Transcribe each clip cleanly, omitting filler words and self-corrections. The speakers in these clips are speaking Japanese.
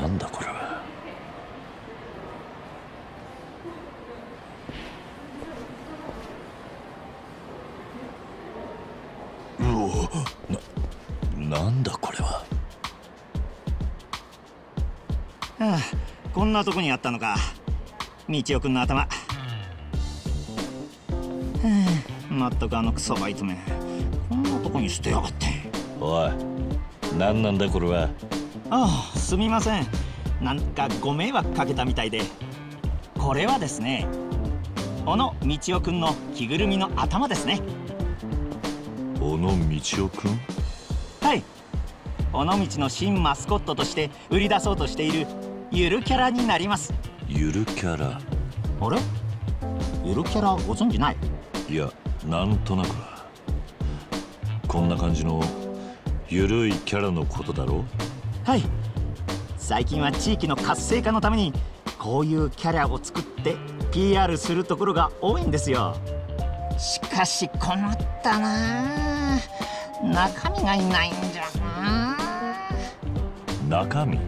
なんだこれは。なんだこれは。 はあ、こんなとこにあったのか、道夫君の頭。はあ、まったくあのクソバイトめ、こんなとこに捨てやがって。 おい、何なんだこれは。 ああ、すみません、なんかご迷惑かけたみたいで。これはですね、小野道夫君の着ぐるみの頭ですね。 小野道夫君？ はい、尾道の新マスコットとして売り出そうとしているゆるキャラになります。 ゆるキャラ？ あれ、ゆるキャラご存知ない？ いや、なんとなくは。こんな感じのゆるいキャラのことだろう？ はい、最近は地域の活性化のためにこういうキャラを作って PR するところが多いんですよ。しかし困ったな、中身がいないんじゃな。中身？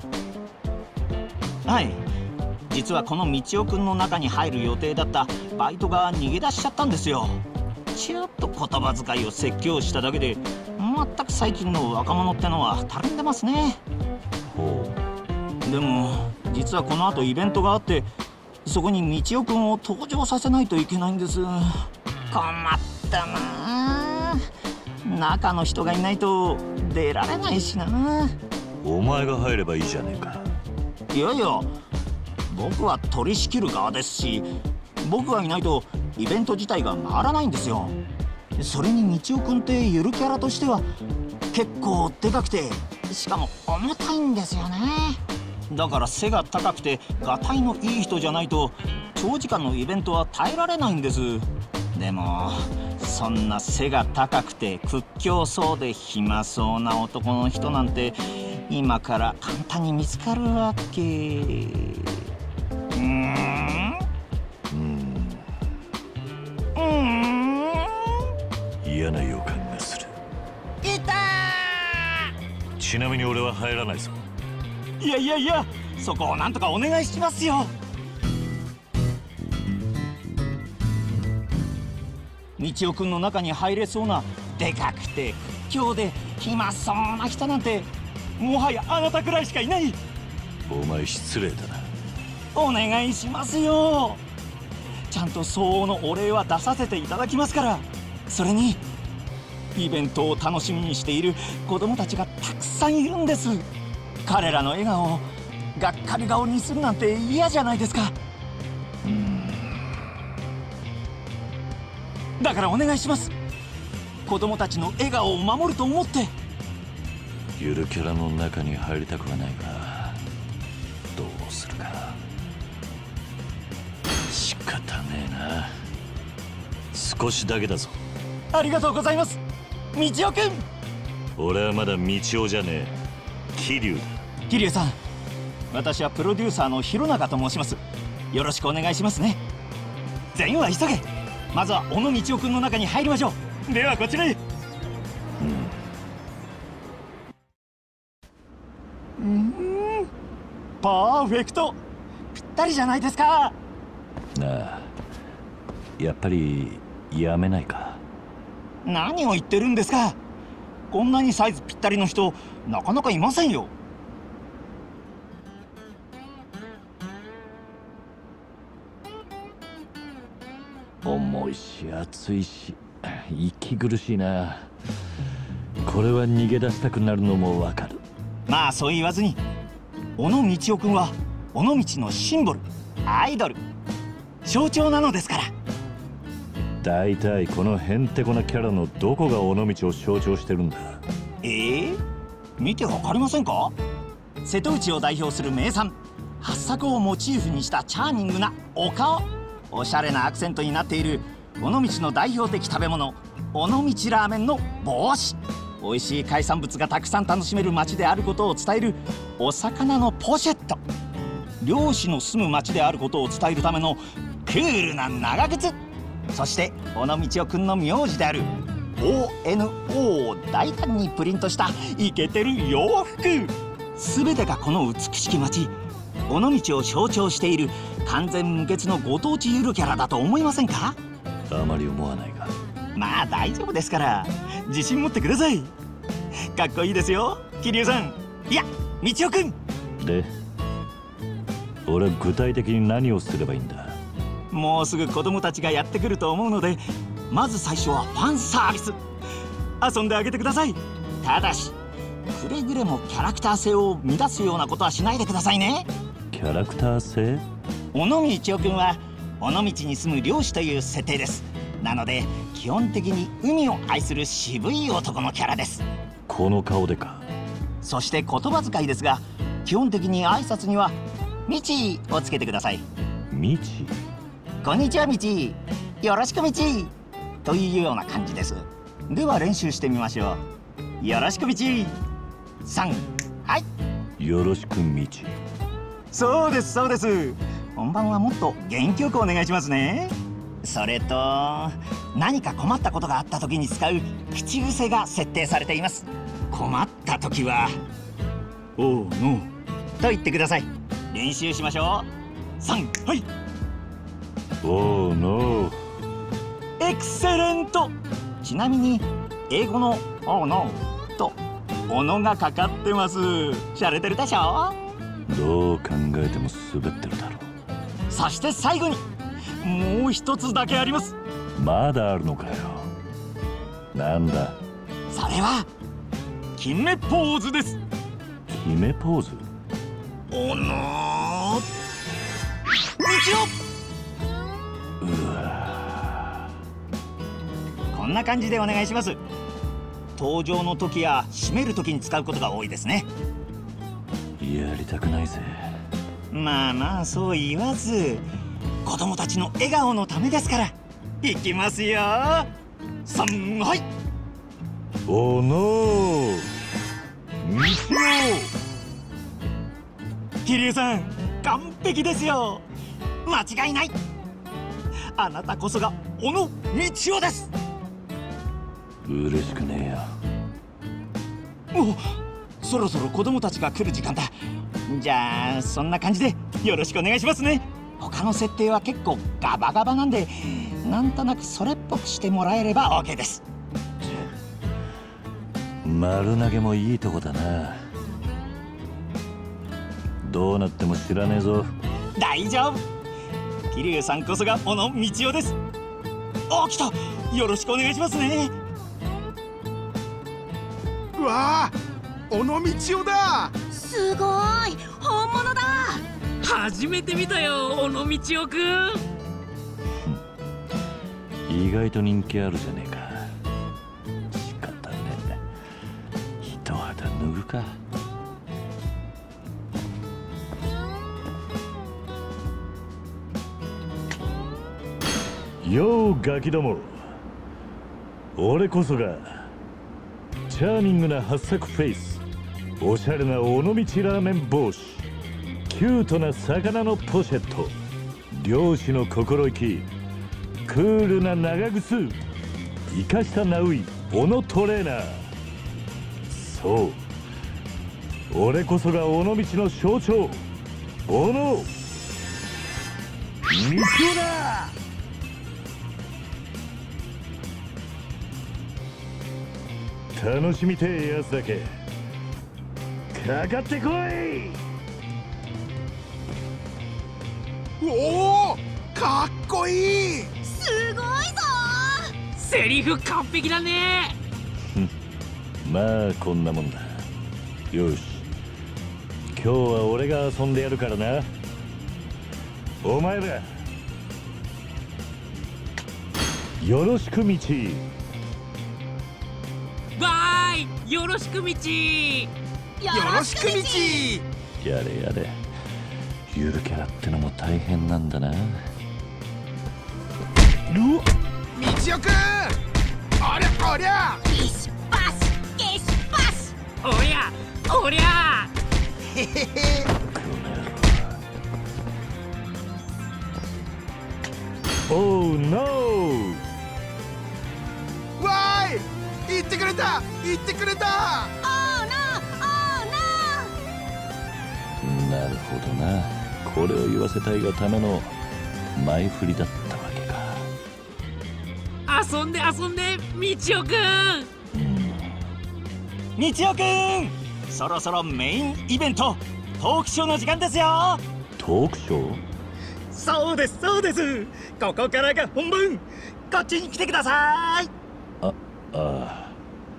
はい、実はこの道夫君の中に入る予定だったバイトが逃げ出しちゃったんですよ。ちょっと言葉遣いを説教しただけで、全く最近の若者ってのはたるんでますね。 ほう。でも実はこの後イベントがあって、そこに道夫君を登場させないといけないんです。困ったな、中の人がいないと出られないしな。 お前が入ればいいじゃねえか。 いやいや、僕は取り仕切る側ですし、僕がいないとイベント自体が回らないんですよ。それに道夫君ってゆるキャラとしては結構でかくて、しかも重たいんですよね。だから背が高くてがたいのいい人じゃないと長時間のイベントは耐えられないんです。でもそんな背が高くて屈強そうで暇そうな男の人なんて今から簡単に見つかるわけ。 嫌な予感がする。 いたー！ちなみに俺は入らないぞ。 いやいやいや、そこをなんとかお願いしますよ。道夫君の中に入れそうなでかくて屈強で暇そうな人なんてもはやあなたくらいしかいない。 お前失礼だな。 お願いしますよ。ちゃんと相応のお礼は出させていただきますから。それにイベントを楽しみにしている子供たちがたくさんいるんです。彼らの笑顔をがっかり顔にするなんて嫌じゃないですか。だからお願いします。子供たちの笑顔を守ると思って。 ゆるキャラの中に入りたくはないが、どうするか。仕方ねえな。少しだけだぞ。 ありがとうございます、道夫君。 俺はまだ道夫じゃねえ、桐生だ。 桐生さん、私はプロデューサーの弘中と申します。よろしくお願いしますね。全員は急げ。まずは小野道夫君の中に入りましょう。ではこちらへ。パーフェクト、ぴったりじゃないですか。 なあ、やっぱりやめないか。 何を言ってるんですか。こんなにサイズぴったりの人なかなかいませんよ。 重いし暑いし息苦しいな。これは逃げ出したくなるのもわかる。 まあそう言わずに、小野道夫君は尾道のシンボル、アイドル、象徴なのですから。 だいたいこのへんてこなキャラのどこが尾道を象徴してるんだ。 見てわかりませんか。瀬戸内を代表する名産八作をモチーフにしたチャーミングなお顔、おしゃれなアクセントになっている尾道の代表的食べ物、尾道ラーメンの帽子、美味しい海産物がたくさん楽しめる町であることを伝えるお魚のポシェット、漁師の住む町であることを伝えるためのクールな長靴、そして小野道夫君の名字である ONO を大胆にプリントしたイケてる洋服。 全てがこの美しき町尾道を象徴している完全無欠のご当地ゆるキャラだと思いませんか？ あまり思わないが。 まあ大丈夫ですから、自信持ってください。かっこいいですよ、桐生さん。いや、道夫くん。 で、俺具体的に何をすればいいんだ？ もうすぐ子供たちがやってくると思うので、まず最初はファンサービス遊んであげてください。ただしくれぐれもキャラクター性を乱すようなことはしないでくださいね。 キャラクター性？ 尾道夫くんは尾道に住む漁師という設定です。なので基本的に海を愛する渋い男のキャラです。 この顔でか。 そして言葉遣いですが、基本的に挨拶には「みち」をつけてください。 みち？ こんにちはみち、よろしくみちというような感じです。では練習してみましょう。よろしくみち。3、はい。 よろしくみち。 そうですそうです。本番はもっと元気よくお願いしますね。それと何か困ったことがあった時に使う口癖が設定されています。困った時は「おうの」と言ってください。練習しましょう。3、はい。 おーノエクセレント。ちなみに英語の「おうの」と「おの」がかかってます。しゃれてるでしょ。 どう考えても滑ってるだろ。 そして最後にもう一つだけあります。 まだあるのかよ。なんだ？ それは決めポーズです。 決めポーズ？ おの道うわ。 こんな感じでお願いします。登場の時や締める時に使うことが多いですね。 やりたくないぜ。 まあまあそう言わず、子供たちの笑顔のためですから。いきますよ。3、はい。 おのみちよ。 桐生さん完璧ですよ。間違いない。あなたこそが小野道夫です。 嬉しくねえよ。 もうそろそろ子供たちが来る時間だ。じゃあそんな感じでよろしくお願いしますね。他の設定は結構ガバガバなんで、なんとなくそれっぽくしてもらえれば OK です。 丸投げもいいとこだな。どうなっても知らねえぞ。 大丈夫。桐生さんこそが小野道夫です。あ、来た。よろしくお願いしますね。 うわあ、小野道夫だ。 すごい、本物だ。 初めて見たよ、小野道夫くん。 意外と人気あるじゃねえか。仕方ねえ。一肌脱ぐか。ようガキども、俺こそがチャーミングな八作フェイス、おしゃれな尾道ラーメン帽子、キュートな魚のポシェット、漁師の心意気、クールな長靴、生かしたナウイ小野トレーナー。そう、俺こそが尾道の象徴、小野道夫だ。楽しみてえやつだけかかってこい。 おお、かっこいい。 すごいぞ。 セリフ完璧だね。 まあこんなもんだ。よし、今日は俺が遊んでやるからな。お前らよろしく道。 わーい、よろしく道。 よろしく道。 やれやれ、ゆるキャラってのも大変なんだな。 道夫くん、ありゃありゃ。 ゲシパス、ゲシパス。 おりゃおりゃ。 へへへ。 おうノー。 わーい、言ってくれた言ってくれた。 オーノー、オーノなるほどな。これを言わせたいがための前振りだったわけか。 遊んでみちおくん。 みちおくん、そろそろメインイベントトークショーの時間ですよ。 トークショー？ そうですそうです。ここからが本番。こっちに来てください。 ああ。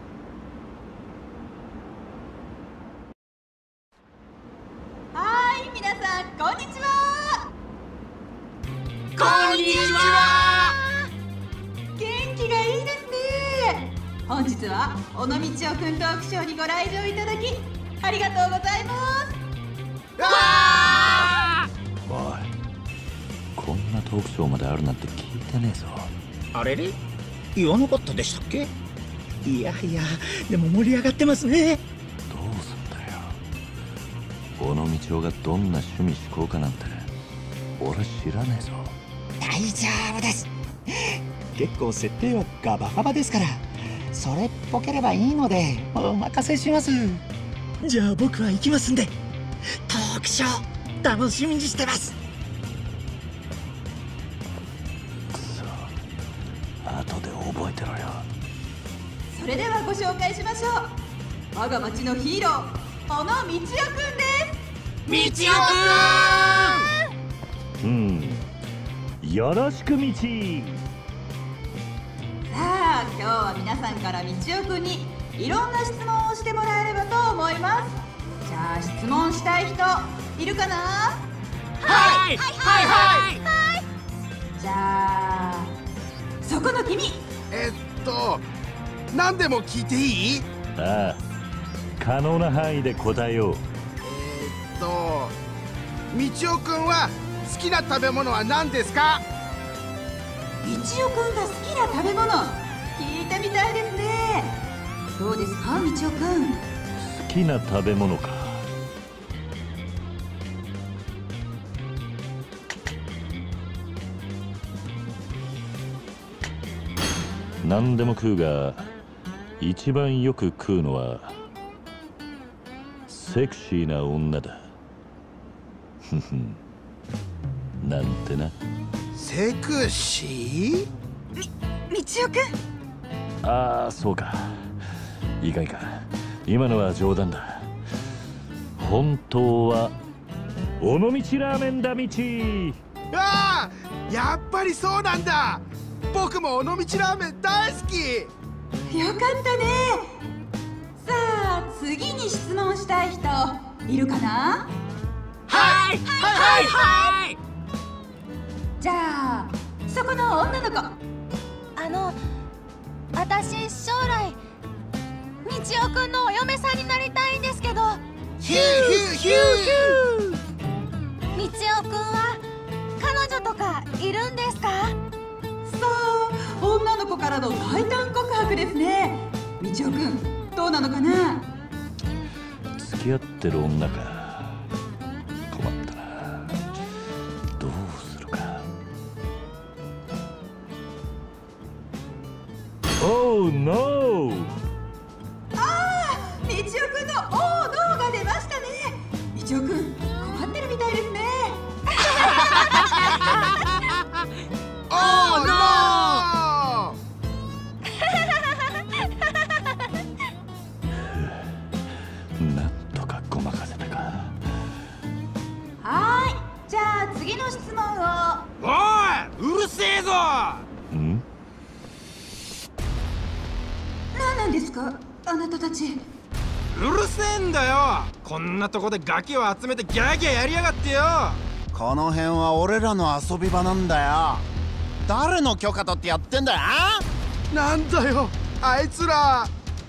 はい、皆さんこんにちは。 こんにちは。 元気がいいですね。本日は尾道ちおくんトークショーにご来場いただきありがとうございます。 おい、こんなトークショーまであるなんて聞いてねえぞ。 あれれ、言わなかったでしたっけ？いやいや、でも盛り上がってますね。 どうすんだよ。尾道夫がどんな趣味嗜好かなんて俺知らねえぞ。 大丈夫です。結構設定はガバガバですから、それっぽければいいのでお任せします。じゃあ僕は行きますんで、トークショー楽しみにしてます。 くそ、後で覚えてろよ。 それではご紹介しましょう。我が町のヒーロー小野道夫くんです。 みちおくん。 よろしくみち。 さあ、今日は皆さんから道夫くんにいろんな質問をしてもらえればと思います。じゃあ質問したい人いるかな？ はいじゃあそこの君。 何でも聞いていい？ ああ、可能な範囲で答えよう。 みちおくんは好きな食べ物は何ですか？ 道夫くんが好きな食べ物聞いてみたいですね。どうですか、道夫くん。 好きな食べ物か。何でも食うが一番よく食うのはセクシーな女だ。ふふん、なんてな。 セクシー？ 道夫くん。 ああ、そうか。いいか。今のは冗談だ。本当は尾道ラーメンだみち。 ああ、やっぱりそうなんだ。僕も尾道ラーメン大好き。 よかったね。さあ、次に質問したい人いるかな？ はいじゃあそこの女の子。 私将来道夫くんのお嫁さんになりたいんですけど。 ヒューヒューヒュー。 道夫くんは彼女とかいるんですか？ そう、女の子からの大胆告白ですね。道夫くん、どうなのかな？ 付き合ってる女か。困ったな。どうするか。Oh no！ ああ、道夫くんの「おーノー」が出ましたね。道夫くん、困ってるみたいですね。 オーノー。 なんとかごまかせたか。 はーい、じゃあ次の質問を。 おい、うるせえぞ。 ん？ 何なんですか、あなたたち。 うるせえんだよ。こんなとこでガキを集めてギャーギャーやりやがってよ。 この辺は俺らの遊び場なんだよ。誰の許可取ってやってんだよ。 なんだよ、あいつら。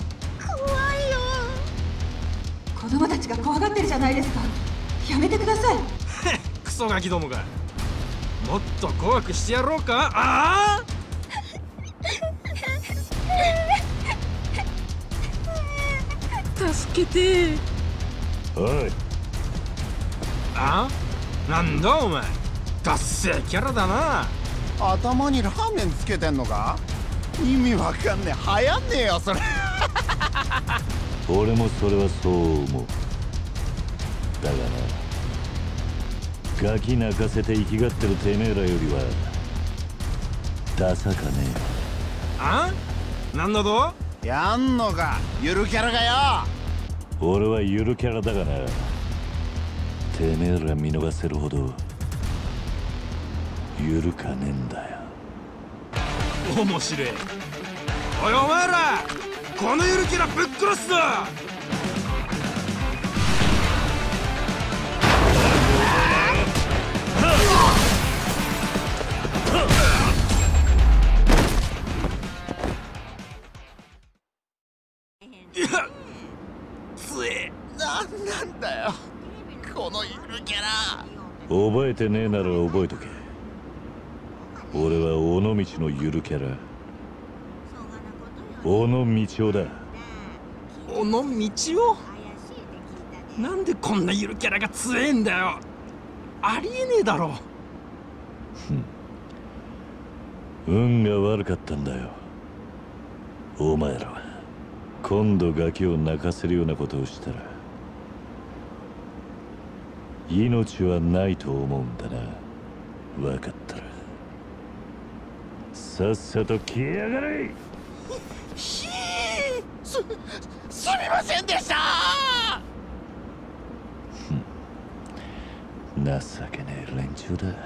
子供たちが怖がってるじゃないですか。やめてください。 クソガキどもが。もっと怖くしてやろうか。ああ、 助けて。 おい、 あ、なんだお前、ダッセーキャラだな。 頭にラーメンつけてんのか。意味わかんねえ。流行んねえよそれ。 俺もそれはそう思う。だがな、 ガキ泣かせて生きがってるてめえらよりはダサかねあんなんだと？ やんのかゆるキャラがよ。 俺はゆるキャラだがな。てめえら見逃せるほどゆるかねえんだよ。 面白い。おいお前ら、このゆるキャラぶっ殺すぞ。いや、つえ。 なんだよこのゆるキャラ。 覚えてねえなら覚えとけ。俺は尾道のゆるキャラ小野道夫だ。 小野道夫？なんでこんなゆるキャラが強えんだよ。ありえねえだろ。 運が悪かったんだよ。お前らは今度ガキを泣かせるようなことをしたら命はないと思うんだな。分かったらさっさと消えやがれ。 すみませんでした。 情けねえ連中だ。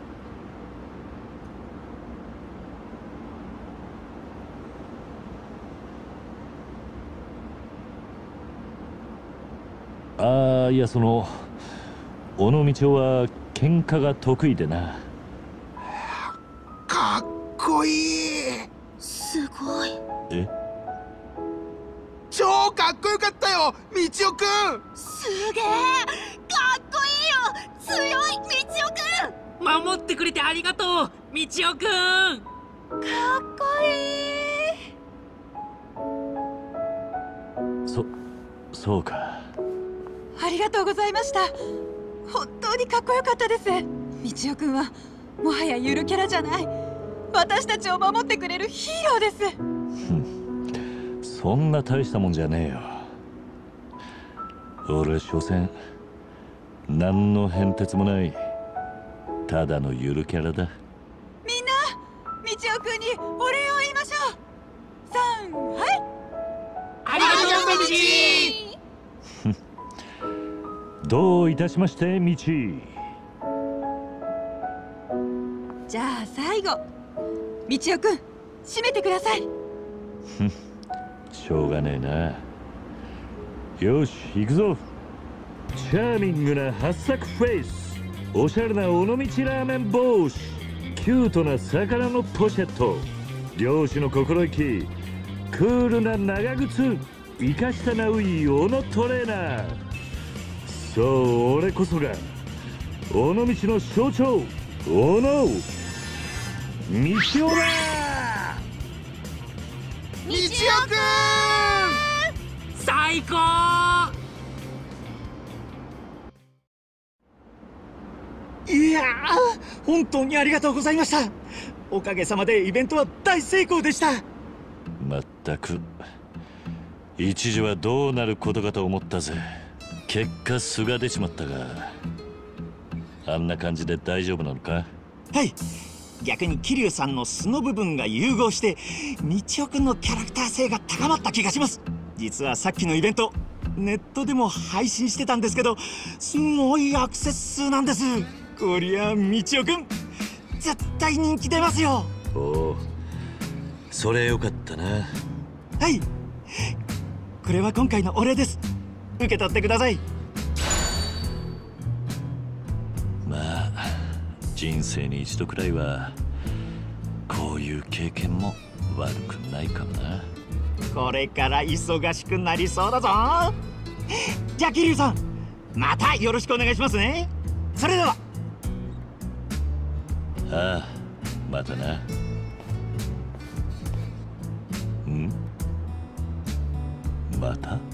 ああ、いや、その小野道夫は喧嘩が得意でな。 かっこいい。 すごい。 え？ 超かっこよかったよ、道夫くん。 すげえかっこいいよ。強い道夫くん。 守ってくれてありがとう道夫くん。 かっこいい。 そうか。 ありがとうございました。本当にかっこよかったです。道夫くんはもはやゆるキャラじゃない、私たちを守ってくれるヒーローです。 そんな大したもんじゃねえよ。俺所詮何の変哲もないただのゆるキャラだ。 みんな道夫くんにお礼を言いましょう。3、はい。 ありがとう道。 どういたしまして道。 じゃあ最後、道夫くん締めてください。 しょうがねえな。よし行くぞ。チャーミングな八作フェイス、おしゃれな尾道ラーメン帽子、キュートな魚のポシェット、漁師の心意気、クールな長靴、生かしたなうい小野トレーナー。そう俺こそが尾道の象徴、小野道夫だ。 道夫く最高。 いやー、本当にありがとうございました。おかげさまでイベントは大成功でした。 まったく一時はどうなることかと思ったぜ。結果素が出ちまったが、あんな感じで大丈夫なのか？ はい、逆に桐生さんの素の部分が融合して道夫くんのキャラクター性が高まった気がします。実はさっきのイベントネットでも配信してたんですけど、すごいアクセス数なんです。こりゃ道夫くん絶対人気出ますよ。 おお、それよかったな。 はい、これは今回のお礼です。受け取ってください。 まあ人生に一度くらいはこういう経験も悪くないかもな。 これから忙しくなりそうだぞ。じゃあ桐生さん、またよろしくお願いしますね。それでは。 ああ、またな。また